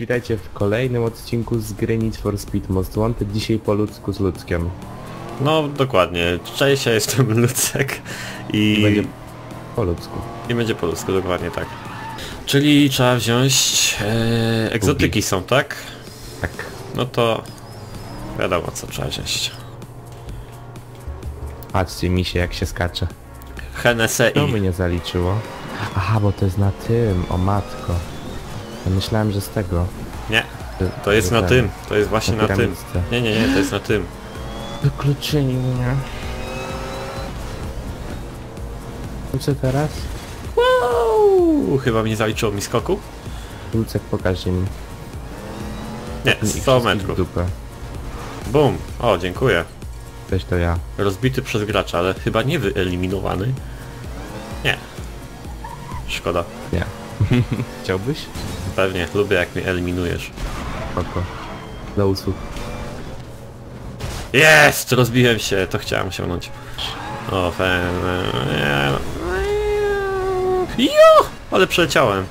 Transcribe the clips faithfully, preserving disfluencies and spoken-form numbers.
witajcie w kolejnym odcinku z gry Need for Speed Most Wanted, dzisiaj po ludzku z Luckiem. No dokładnie, cześć, ja jestem Lucek i... I będzie po ludzku. I będzie po ludzku, dokładnie tak. Czyli trzeba wziąć... E, egzotyki są, tak? Tak. No to... wiadomo co trzeba wziąć. Patrzcie mi się jak się skacze. Hennessy. To mnie nie zaliczyło. Aha, bo to jest na tym, o matko. Ja myślałem, że z tego. Nie, to jest na tym, to jest właśnie na na tym. piramidce. Nie, nie, nie, to jest na tym. Wykluczyli mnie. I co teraz? Wow, chyba mnie zaliczyło mi skoku? Lucek, pokaż im. Nie, sto metrów. Dupę. Bum, o dziękuję. Weź to ja. Rozbity przez gracza, ale chyba nie wyeliminowany. Nie. Szkoda. Nie. Chciałbyś? Pewnie, lubię jak mnie eliminujesz. Spoko. Do usług. Jest! Rozbiłem się, to chciałem osiągnąć. O, fen... Jo! Ale przeleciałem.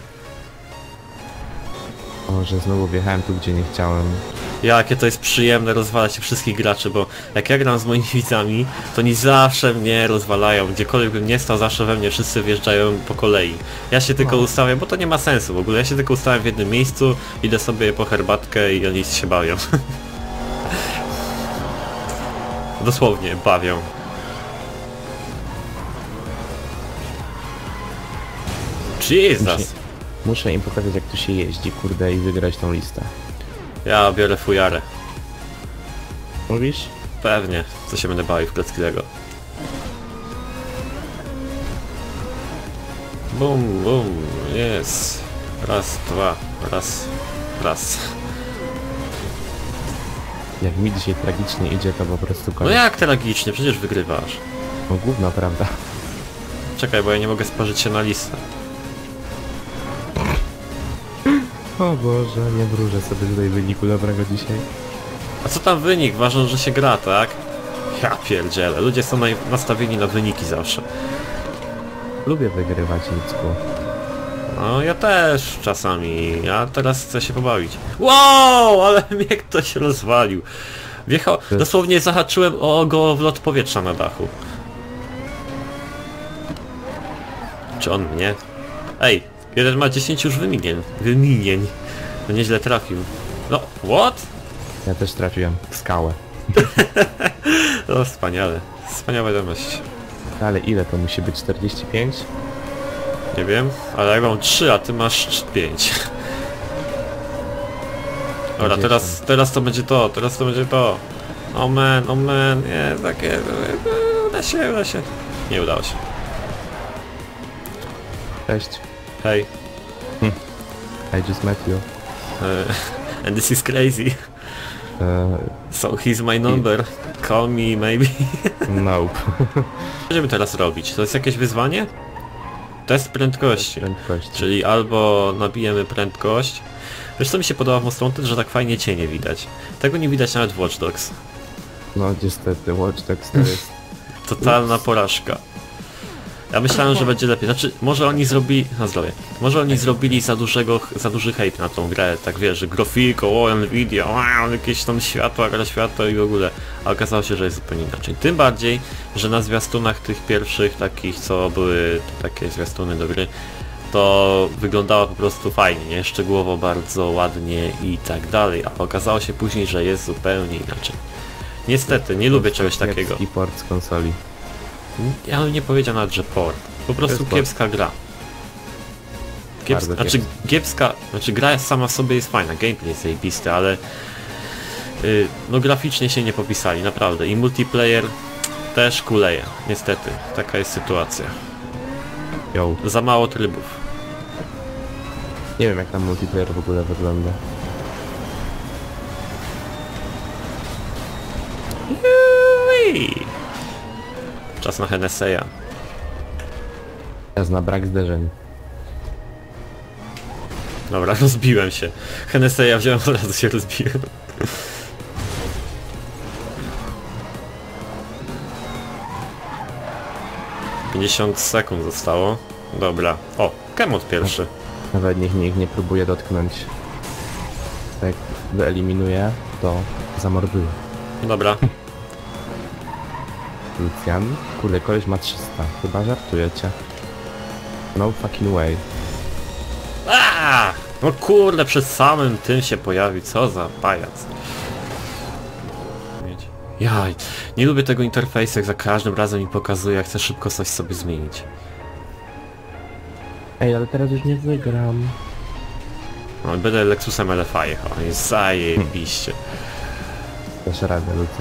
O, że znowu wjechałem tu, gdzie nie chciałem. Jakie to jest przyjemne rozwalać się wszystkich graczy, bo jak ja gram z moimi widzami, to oni zawsze mnie rozwalają. Gdziekolwiek bym nie stał, zawsze we mnie wszyscy wjeżdżają po kolei. Ja się tylko no. ustawiam, bo to nie ma sensu w ogóle. Ja się tylko ustawiam w jednym miejscu, idę sobie po herbatkę i oni się bawią. Dosłownie, bawią. Jesus! Muszę, muszę im pokazać jak tu się jeździ, kurde, i wygrać tą listę. Ja biorę fujarę. Mówisz? Pewnie, co się będę bawił w klocki Lego. Bum, bum, jest. Raz, dwa, raz, raz. Jak mi dzisiaj tragicznie idzie, to po prostu No koniec. jak tragicznie, przecież wygrywasz. No gówno, prawda? Czekaj, bo ja nie mogę spożyć się na listę. O Boże, nie wróżę sobie tutaj wyniku dobrego dzisiaj. A co tam wynik? Ważne, że się gra, tak? Ja pierdzielę, ludzie są naj- nastawieni na wyniki zawsze. Lubię wygrywać, Nicku. No ja też czasami, ja teraz chcę się pobawić. Wow, ale mnie ktoś rozwalił. Wjechał, dosłownie zahaczyłem o go w lot powietrza na dachu. Czy on mnie? Ej, jeden ma dziesięć już wyminień. Wyminień. No nieźle trafił. No, what? Ja też trafiłem w skałę. No wspaniale. Wspaniała wiadomość. Ale ile to musi być? czterdzieści pięć? Nie wiem, ale ja mam trzy, a ty masz pięć. Dobra, teraz, teraz to będzie to, teraz to będzie to. O man, o man, nie, takie... Uda się, uda się. Nie udało się. Cześć. Hej. I just met you. Uh, and this is crazy. Uh, So he's my number. Call me maybe. nope. Co będziemy teraz robić? To jest jakieś wyzwanie? Test prędkości. Prędkości. Czyli albo nabijemy prędkość. Wiesz co mi się podoba w Most Wanted, że tak fajnie cienie widać. Tego nie widać nawet w Watch Dogs. No niestety, Watch Dogs to jest... Totalna porażka. Ja myślałem, że będzie lepiej. Znaczy, może oni zrobili... Na zdrowie. Może oni zrobili za dużego, za duży hejt na tą grę. Tak wiesz, że grafiko, o Nvidia, o, jakieś tam światła, gra światła i w ogóle. A okazało się, że jest zupełnie inaczej. Tym bardziej, że na zwiastunach tych pierwszych takich, co były takie zwiastuny do gry, to wyglądało po prostu fajnie, nie? Szczegółowo bardzo ładnie i tak dalej. A okazało się później, że jest zupełnie inaczej. Niestety, nie lubię czegoś takiego. I port z konsoli. Ja bym nie powiedział nawet, że port. Po prostu port. kiepska gra. Kiepska, znaczy kiepska, znaczy gra sama w sobie jest fajna, gameplay jest zajebisty, ale yy, no graficznie się nie popisali, naprawdę. I multiplayer też kuleje, niestety. Taka jest sytuacja. Yo. Za mało trybów. Nie wiem jak tam multiplayer w ogóle wygląda. Juuu! Czas na Hennessy'a. Czas na brak zderzeń. Dobra, rozbiłem się. Hennessy'a wziąłem, od razu się rozbiłem. pięćdziesiąt sekund zostało. Dobra. O, Kemot pierwszy. Nawet niech niech nie próbuje dotknąć. Jak wyeliminuję, to zamorduję. Dobra. Lucian? Kurde, koleś ma trzysta. Chyba żartujecie. No fucking way. Aaaa! No kurde, przed samym tym się pojawi, co za pajac. Jaj, nie lubię tego interfejsu, jak za każdym razem mi pokazuje, jak chcę szybko coś sobie zmienić. Ej, ale teraz już nie wygram. No, będę Lexusem L F I jechał, jest zajebiście. Dasz radę, Lucian.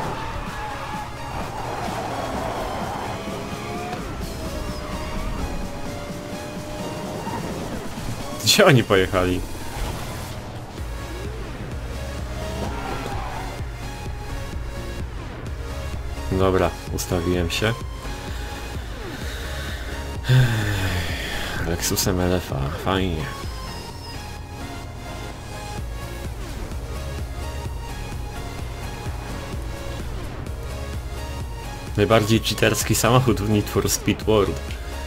Gdzie oni pojechali? Dobra, ustawiłem się. Lexusem L F A, fajnie. Najbardziej cheaterski samochód w Need for Speed World.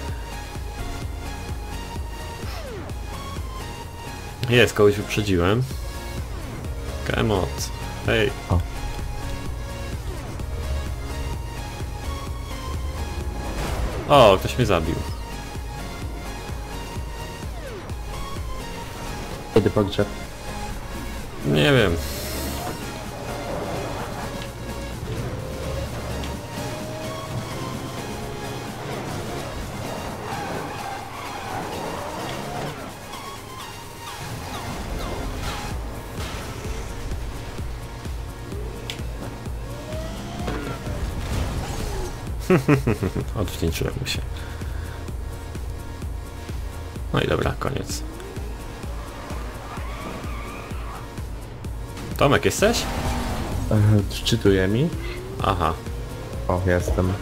Jest, kogoś wyprzedziłem. Kemot. Hej. O. O, ktoś mnie zabił. Kiedy pogrzeb? Nie wiem. Odwdzięczyłem mu się. No i dobra, koniec. Tomek, jesteś? Yy, Wczytuje mi. Aha. O, jestem.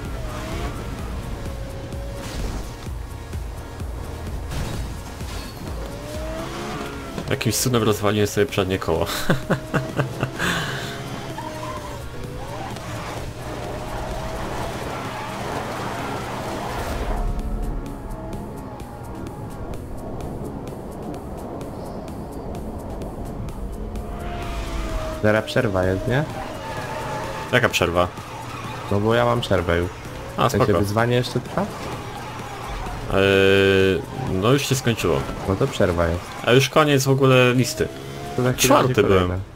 Jakimś cudem rozwaliłem sobie przednie koło. Zaraz przerwa jest, nie? Jaka przerwa? No bo ja mam przerwę już. A, W sensie spoko. wyzwanie jeszcze trwa? Eee, no już się skończyło. No to przerwa jest. A już koniec w ogóle listy. To za chwilę Czwarty będzie byłem. kolejna.